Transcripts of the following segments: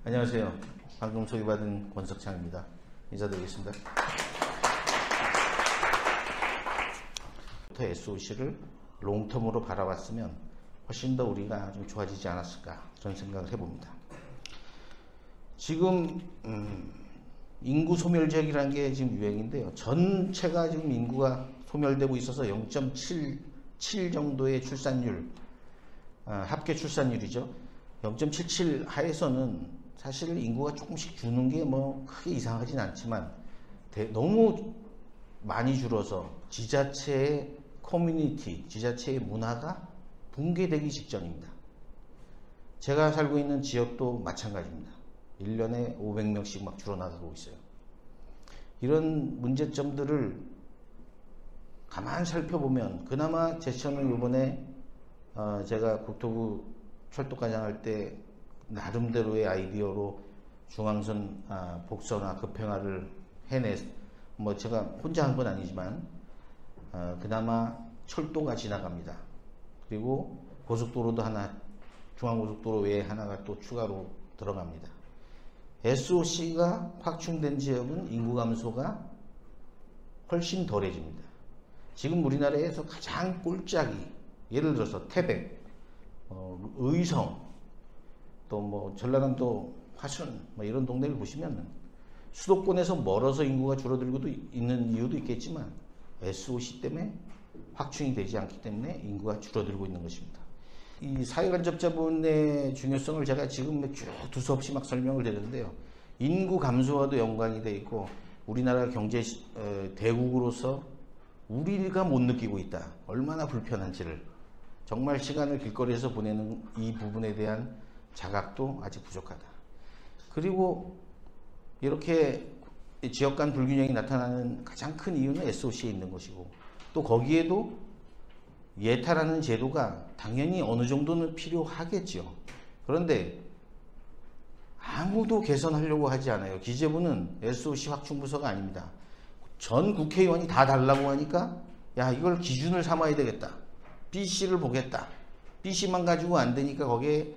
안녕하세요. 방금 소개받은 권석창입니다. 인사드리겠습니다. SOC를 롱텀으로 바라봤으면 훨씬 더 우리가 좀 좋아지지 않았을까 그런 생각을 해봅니다. 지금 인구 소멸지역이라는 게 지금 유행인데요. 전체가 지금 인구가 소멸되고 있어서 0.77 정도의 출산율, 합계 출산율이죠. 0.77 하에서는 사실 인구가 조금씩 주는 게 뭐 크게 이상하진 않지만 너무 많이 줄어서 지자체의 커뮤니티, 지자체의 문화가 붕괴되기 직전입니다. 제가 살고 있는 지역도 마찬가지입니다. 1년에 500명씩 막 줄어나가고 있어요. 이런 문제점들을 가만 살펴보면 그나마 제천은 이번에 제가 국토부 철도과장 할 때 나름대로의 아이디어로 중앙선 복선화 급행화를 뭐 제가 혼자 한 건 아니지만 그나마 철도가 지나갑니다. 그리고 고속도로도 하나, 중앙고속도로 외에 하나가 또 추가로 들어갑니다. SOC가 확충된 지역은 인구 감소가 훨씬 덜해집니다. 지금 우리나라에서 가장 꼴짝이, 예를 들어서 태백, 의성, 또 뭐 전라남도 화순 뭐 이런 동네를 보시면 수도권에서 멀어서 인구가 줄어들고도 있는 이유도 있겠지만 SOC 때문에 확충이 되지 않기 때문에 인구가 줄어들고 있는 것입니다. 이 사회간접자본의 중요성을 제가 지금 쭉 두서없이 막 설명을 드렸는데요. 인구 감소와도 연관이 되어 있고 우리나라 경제 대국으로서 우리가 못 느끼고 있다. 얼마나 불편한지를 정말 시간을 길거리에서 보내는 이 부분에 대한 자각도 아직 부족하다. 그리고 이렇게 지역 간 불균형이 나타나는 가장 큰 이유는 SOC에 있는 것이고 또 거기에도 예타라는 제도가 당연히 어느 정도는 필요하겠죠. 그런데 아무도 개선하려고 하지 않아요. 기재부는 SOC 확충부서가 아닙니다. 전 국회의원이 다 달라고 하니까 야 이걸 기준을 삼아야 되겠다. BC를 보겠다. BC만 가지고 안 되니까 거기에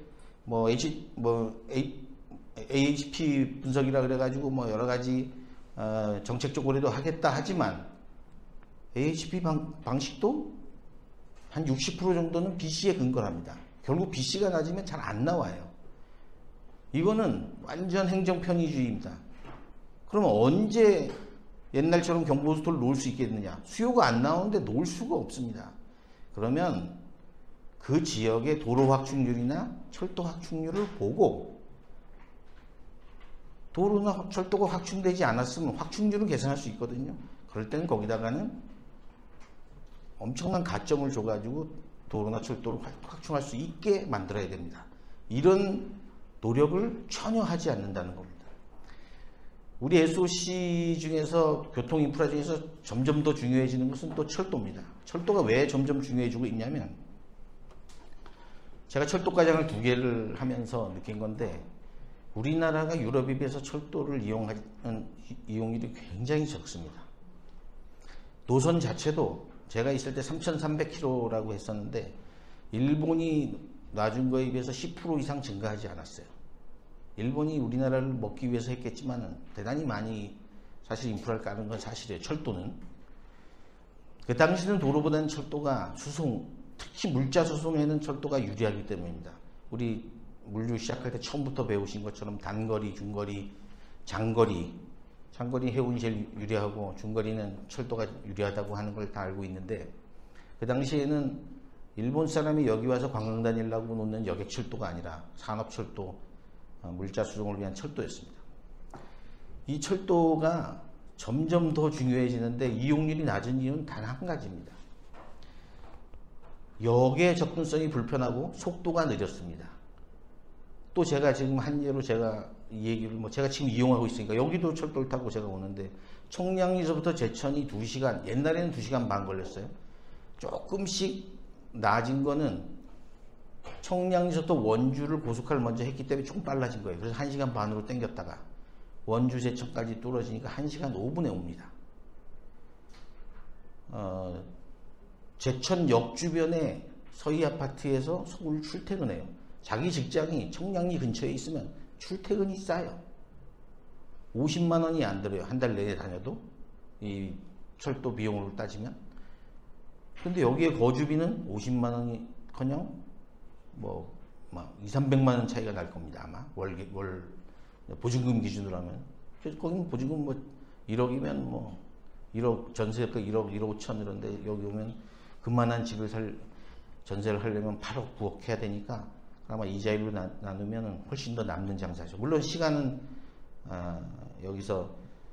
AHP 분석이라 그래가지고 뭐 여러 가지 정책적 고려도 하겠다 하지만 AHP 방식도 한 60% 정도는 BC에 근거를 합니다. 결국 BC가 낮으면 잘 안 나와요. 이거는 완전 행정 편의주의입니다. 그러면 언제 옛날처럼 경부고속도로를 놓을 수 있겠느냐? 수요가 안 나오는데 놓을 수가 없습니다. 그러면 그 지역의 도로 확충률이나 철도 확충률을 보고 도로나 철도가 확충되지 않았으면 확충률을 계산할 수 있거든요. 그럴 때는 거기다가는 엄청난 가점을 줘가지고 도로나 철도를 확충할 수 있게 만들어야 됩니다. 이런 노력을 전혀 하지 않는다는 겁니다. 우리 SOC 중에서 교통 인프라 중에서 점점 더 중요해지는 것은 또 철도입니다. 철도가 왜 점점 중요해지고 있냐면 제가 철도과장을 2개를 하면서 느낀 건데 우리나라가 유럽에 비해서 철도를 이용하는 이용률이 굉장히 적습니다. 노선 자체도 제가 있을 때 3,300km라고 했었는데 일본이 놔준 거에 비해서 10% 이상 증가하지 않았어요. 일본이 우리나라를 먹기 위해서 했겠지만 대단히 많이 사실 인프라를 까는 건 사실이에요. 철도는. 그 당시는 도로보다는 철도가 수송, 특히 물자 수송에는 철도가 유리하기 때문입니다. 우리 물류 시작할 때 처음부터 배우신 것처럼 단거리, 중거리, 장거리 해운이 제일 유리하고 중거리는 철도가 유리하다고 하는 걸 다 알고 있는데 그 당시에는 일본 사람이 여기 와서 관광 다니려고 놓는 여객철도가 아니라 산업철도, 물자 수송을 위한 철도였습니다. 이 철도가 점점 더 중요해지는데 이용률이 낮은 이유는 단 한 가지입니다. 역의 접근성이 불편하고 속도가 느렸습니다. 또 제가 지금 한 예로 제가 이 얘기를 제가 지금 이용하고 있으니까 여기도 철도를 타고 제가 오는데 청량리서부터 제천이 2시간, 옛날에는 2시간 반 걸렸어요. 조금씩 나아진 거는 청량리서부터 원주를 고속화를 먼저 했기 때문에 조금 빨라진 거예요. 그래서 1시간 반으로 당겼다가 원주 제천까지 뚫어지니까 1시간 5분에 옵니다. 제천역 주변에 서희 아파트에서 서울 출퇴근해요. 자기 직장이 청량리 근처에 있으면 출퇴근이 싸요. 50만 원이 안 들어요. 한 달 내내 다녀도. 이 철도 비용으로 따지면. 근데 여기에 거주비는 50만 원이커녕 뭐 2, 300만 원 차이가 날 겁니다. 아마 월 보증금 기준으로 하면. 그래서 거기는 보증금 뭐 1억이면 뭐 1억 전세가 1억 5천 이런데 여기 오면 그만한 집을 전세를 하려면 8억 9억 해야 되니까 아마 이자율로 나누면 훨씬 더 남는 장사죠. 물론 시간은 여기서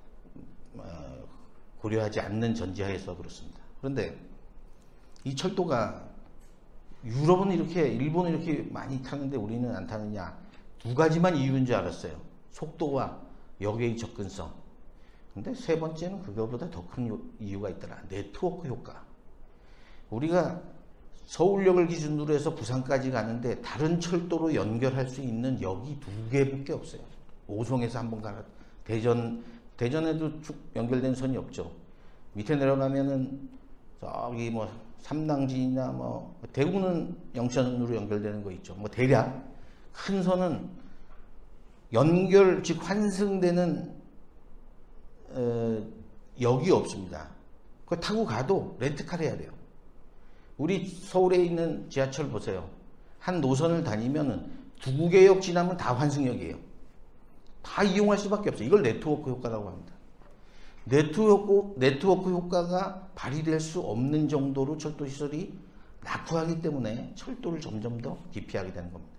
고려하지 않는 전제하에서 그렇습니다. 그런데 이 철도가 유럽은 이렇게 일본은 이렇게 많이 타는데 우리는 안 타느냐, 두 가지만 이유인 줄 알았어요. 속도와 역의 접근성. 근데 세 번째는 그거보다 더 큰 이유가 있더라. 네트워크 효과. 우리가 서울역을 기준으로 해서 부산까지 가는데 다른 철도로 연결할 수 있는 역이 2개밖에 없어요. 오송에서 한번 가라. 대전에도 쭉 연결된 선이 없죠. 밑에 내려가면은 저기 뭐 삼당진이나 뭐 대구는 영천으로 연결되는 거 있죠. 뭐 대략 큰 선은 즉 환승되는 역이 없습니다. 그거 타고 가도 렌트카를 해야 돼요. 우리 서울에 있는 지하철 보세요. 한 노선을 다니면은 2개역 지나면 다 환승역이에요. 다 이용할 수밖에 없어요. 이걸 네트워크 효과라고 합니다. 네트워크 효과가 발휘될 수 없는 정도로 철도 시설이 낙후하기 때문에 철도를 점점 더 기피하게 되는 겁니다.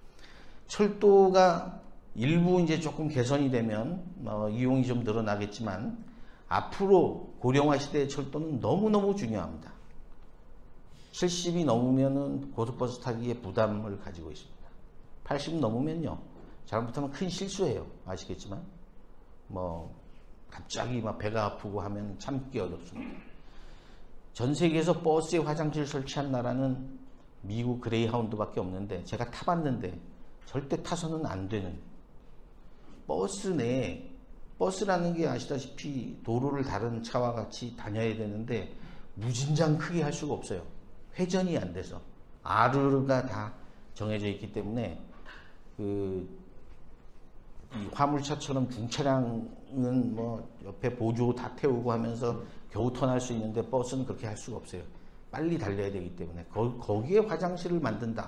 철도가 일부 이제 조금 개선이 되면 이용이 좀 늘어나겠지만 앞으로 고령화 시대의 철도는 너무너무 중요합니다. 70이 넘으면은 고속버스 타기에 부담을 가지고 있습니다. 80 넘으면요, 잘못하면 큰 실수예요. 아시겠지만 갑자기 막 배가 아프고 하면 참기 어렵습니다. 전 세계에서 버스에 화장실 설치한 나라는 미국 그레이하운드밖에 없는데 제가 타봤는데 절대 타서는 안 되는, 버스 내에, 버스라는 게 아시다시피 도로를 다른 차와 같이 다녀야 되는데 무진장 크게 할 수가 없어요. 회전이 안 돼서 아르르가 다 정해져 있기 때문에 이 화물차처럼 중차량은 뭐 옆에 보조 다 태우고 하면서 겨우 턴할 수 있는데 버스는 그렇게 할 수가 없어요. 빨리 달려야 되기 때문에 거기에 화장실을 만든다.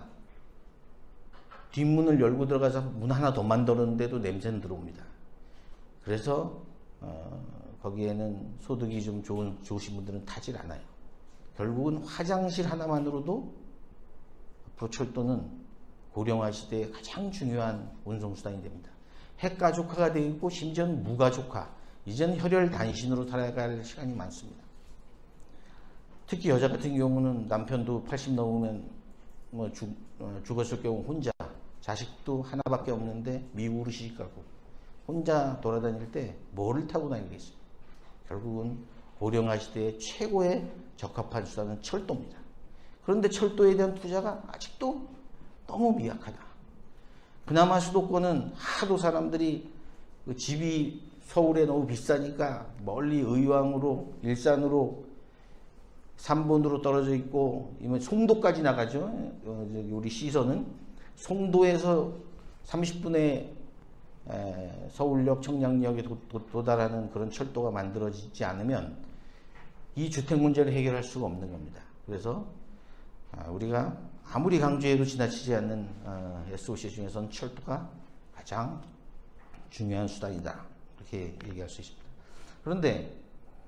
뒷문을 열고 들어가서 문 하나 더 만들었는데도 냄새는 들어옵니다. 그래서 거기에는 소득이 좀 좋으신 분들은 타질 않아요. 결국은 화장실 하나만으로도 앞으로 철도는 고령화 시대에 가장 중요한 운송수단이 됩니다. 핵가족화가 되어 있고 심지어는 무가족화, 이제는 혈혈단신으로 살아갈 시간이 많습니다. 특히 여자 같은 경우는 남편도 80 넘으면 죽었을 경우 혼자, 자식도 하나밖에 없는데 미국으로 시집가고 혼자 돌아다닐 때 뭐를 타고 다니겠어요? 결국은 고령화 시대의 최고의 적합한 수단은 철도입니다. 그런데 철도에 대한 투자가 아직도 너무 미약하다. 그나마 수도권은 하도 사람들이 집이 서울에 너무 비싸니까 멀리 의왕으로, 일산으로, 3번으로 떨어져 있고, 송도까지 나가죠. 우리 시선은 송도에서 30분에 서울역, 청량역에 도달하는 그런 철도가 만들어지지 않으면 이 주택 문제를 해결할 수가 없는 겁니다. 그래서 우리가 아무리 강조해도 지나치지 않는 SOC 중에서는 철도가 가장 중요한 수단이다, 이렇게 얘기할 수 있습니다. 그런데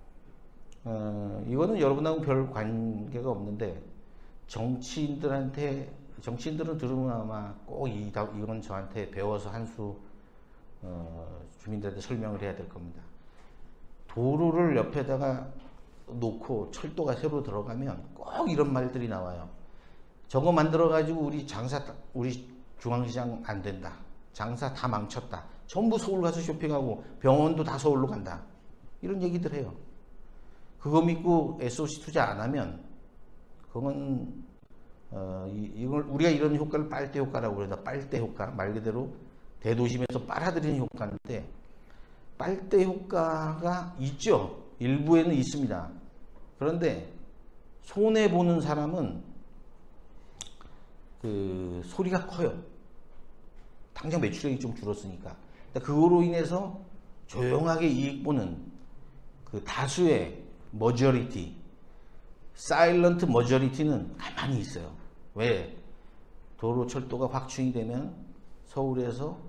이거는 여러분하고 별 관계가 없는데 정치인들은 들으면 아마 꼭 이건 저한테 배워서 한 수 주민들한테 설명을 해야 될 겁니다. 도로를 옆에다가 놓고 철도가 새로 들어가면 꼭 이런 말들이 나와요. 저거 만들어 가지고 우리 중앙시장 안 된다, 장사 다 망쳤다, 전부 서울 가서 쇼핑하고 병원도 다 서울로 간다, 이런 얘기들 해요. 그거 믿고 SOC 투자 안 하면 그건 이걸 우리가 이런 효과를 빨대 효과라고 그러다. 빨대 효과, 말 그대로 대도심에서 빨아들이는 효과인데, 빨대 효과가 있죠. 일부에는 있습니다. 그런데 손해 보는 사람은 그 소리가 커요. 당장 매출액이 좀 줄었으니까. 그러니까 그거로 인해서 조용하게 이익 보는 그 다수의 머저리티, 사일런트 머저리티는 가만히 있어요. 왜? 도로 철도가 확충이 되면 서울에서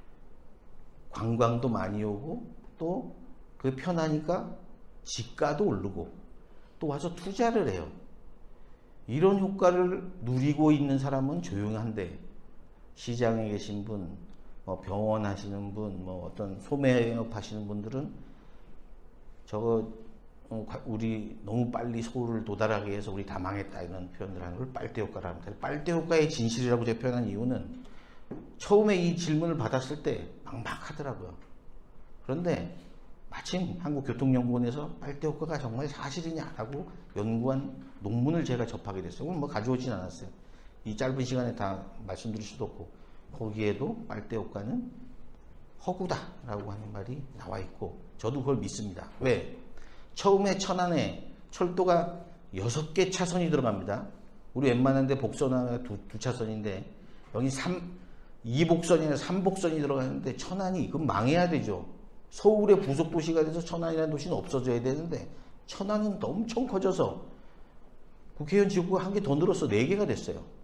관광도 많이 오고 또 그게 편하니까 집가도 오르고 또 와서 투자를 해요. 이런 효과를 누리고 있는 사람은 조용한데 시장에 계신 분, 병원 하시는 분, 어떤 소매업 하시는 분들은 저거 우리 너무 빨리 서울을 도달하게 해서 우리 다 망했다 이런 표현을 하는 걸 빨대 효과라 합니다. 빨대 효과의 진실이라고 제가 표현한 이유는 처음에 이 질문을 받았을 때 막막하더라고요. 그런데 마침 한국교통연구원에서 빨대 효과가 정말 사실이냐라고 연구한 논문을 제가 접하게 됐어요. 그건 가져오진 않았어요. 이 짧은 시간에 다 말씀드릴 수도 없고 거기에도 빨대 효과는 허구다라고 하는 말이 나와 있고 저도 그걸 믿습니다. 왜? 처음에 천안에 철도가 6개 차선이 들어갑니다. 우리 웬만한 데 복선하면 두 차선인데 여기 2복선이나 3복선이 들어가는데 천안이 그건 망해야 되죠. 서울의 부속도시가 돼서 천안이라는 도시는 없어져야 되는데 천안은 엄청 커져서 국회의원 지구가 한 개 더 늘어서 4개가 됐어요.